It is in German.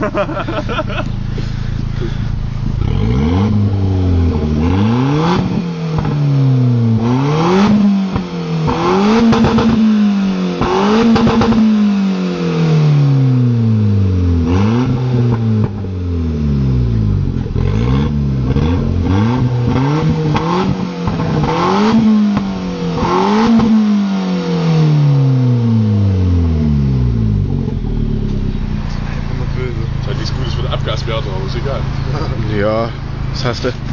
Abgaswerte, aber ist egal. Ja, was hast du?